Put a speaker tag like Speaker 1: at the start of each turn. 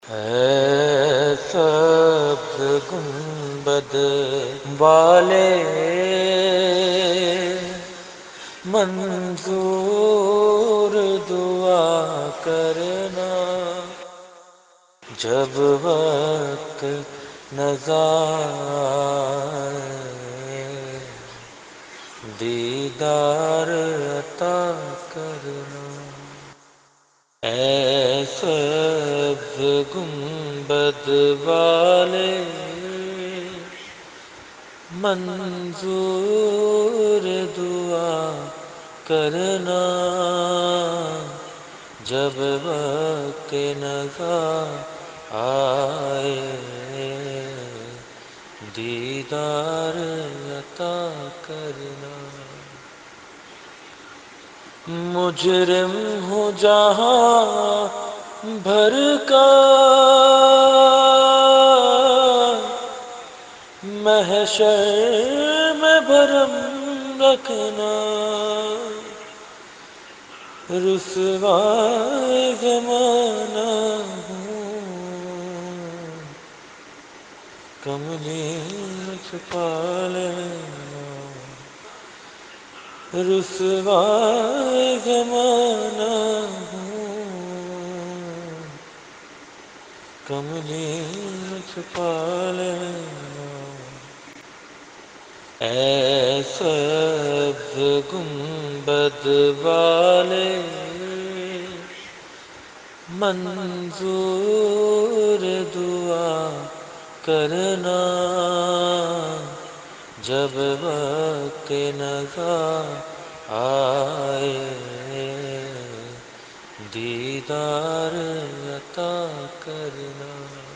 Speaker 1: اے سبز گنبد والے منظور دعا کرنا، جب وقت نظائے دیدار عطا کرنا۔ اے سبز گنبد والے منظور دعا کرنا، جب وقت نظر آئے دیدار عطا کرنا۔ مجرم ہوں جہاں بھر کا، محشر میں بھرم رکھنا، رسوائے زمانہ ہوں، کملی میں چھپا لینا، رسوائے زمانہ ہوں، کملی میں چھپا لینا۔ اے سبز گنبد والے منظور دعا کرنا، جب وقت نظر آئے دیدار عطا کرنا۔